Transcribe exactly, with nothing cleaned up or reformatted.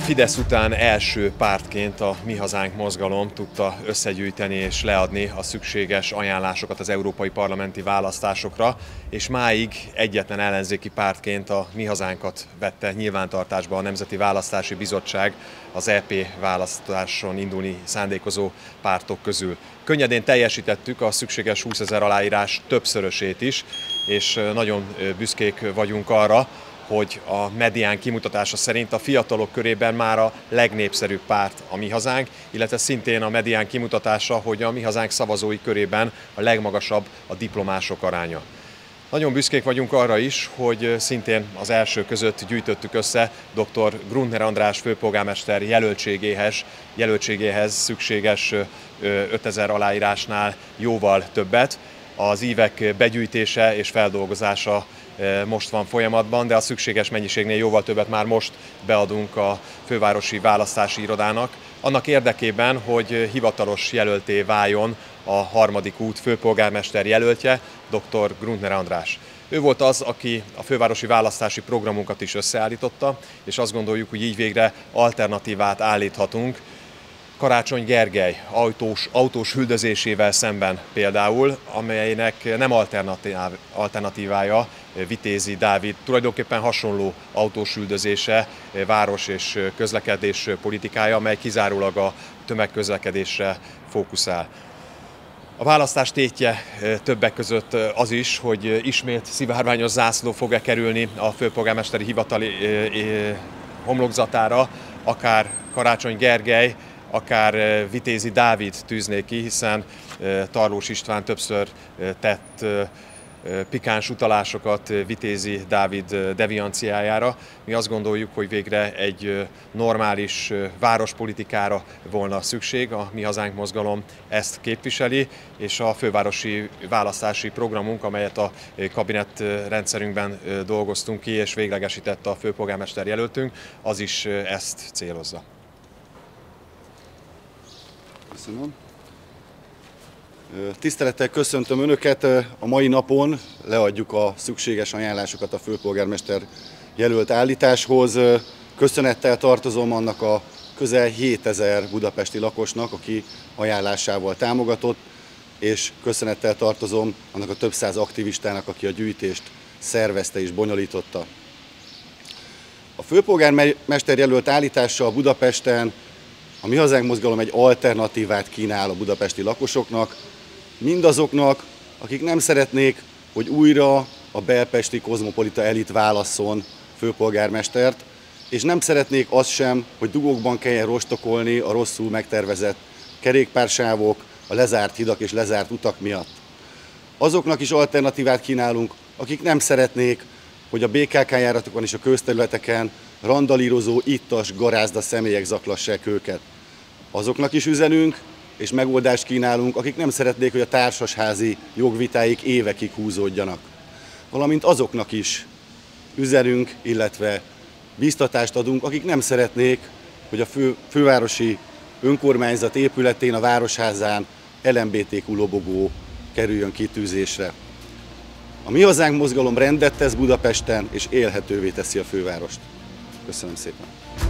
Fidesz után első pártként a Mi Hazánk mozgalom tudta összegyűjteni és leadni a szükséges ajánlásokat az európai parlamenti választásokra, és máig egyetlen ellenzéki pártként a Mi Hazánkat vette nyilvántartásba a Nemzeti Választási Bizottság az é pé választáson indulni szándékozó pártok közül. Könnyedén teljesítettük a szükséges húszezer aláírás többszörösét is, és nagyon büszkék vagyunk arra, hogy a medián kimutatása szerint a fiatalok körében már a legnépszerűbb párt a Mi Hazánk, illetve szintén a medián kimutatása, hogy a Mi Hazánk szavazói körében a legmagasabb a diplomások aránya. Nagyon büszkék vagyunk arra is, hogy szintén az első között gyűjtöttük össze dr. Gruntner András főpolgármester jelöltségéhez, jelöltségéhez szükséges ötezer aláírásnál jóval többet. Az ívek begyűjtése és feldolgozása most van folyamatban, de a szükséges mennyiségnél jóval többet már most beadunk a fővárosi választási irodának, annak érdekében, hogy hivatalos jelölté váljon a harmadik út főpolgármester jelöltje, dr. Gruntner András. Ő volt az, aki a fővárosi választási programunkat is összeállította, és azt gondoljuk, hogy így végre alternatívát állíthatunk Karácsony Gergely autós, autós üldözésével szemben például, amelynek nem alternatívája Vitézi Dávid tulajdonképpen hasonló autós üldözése, város és közlekedés politikája, amely kizárólag a tömegközlekedésre fókuszál. A választás tétje többek között az is, hogy ismét szivárványos zászló fog-e kerülni a főpolgármesteri hivatali homlokzatára, akár Karácsony Gergely, akár Vitézi Dávid tűzné ki, hiszen Tarlós István többször tett pikáns utalásokat Vitézi Dávid devianciájára. Mi azt gondoljuk, hogy végre egy normális várospolitikára volna szükség. A Mi Hazánk mozgalom ezt képviseli, és a fővárosi választási programunk, amelyet a kabinettrendszerünkben dolgoztunk ki, és véglegesített a főpolgármester jelöltünk, az is ezt célozza. Köszönöm. Tisztelettel köszöntöm Önöket. A mai napon leadjuk a szükséges ajánlásokat a főpolgármester jelölt állításhoz. Köszönettel tartozom annak a közel hétezer budapesti lakosnak, aki ajánlásával támogatott, és köszönettel tartozom annak a több száz aktivistának, aki a gyűjtést szervezte és bonyolította. A főpolgármester jelölt állítással Budapesten a Mi Hazánk mozgalom egy alternatívát kínál a budapesti lakosoknak, mindazoknak, akik nem szeretnék, hogy újra a belpesti kozmopolita elit válasszon főpolgármestert, és nem szeretnék azt sem, hogy dugókban kelljen rostokolni a rosszul megtervezett kerékpársávok, a lezárt hidak és lezárt utak miatt. Azoknak is alternatívát kínálunk, akik nem szeretnék, hogy a bé ká ká járatokon és a közterületeken randalírozó, ittas, garázda személyek zaklassák őket. Azoknak is üzenünk, és megoldást kínálunk, akik nem szeretnék, hogy a társasházi jogvitáik évekig húzódjanak. Valamint azoknak is üzenünk, illetve biztatást adunk, akik nem szeretnék, hogy a fő, fővárosi önkormányzat épületén, a Városházán el em bé té kú lobogó kerüljön kitűzésre. A Mi Hazánk mozgalom rendet tesz Budapesten, és élhetővé teszi a fővárost. Köszönöm szépen!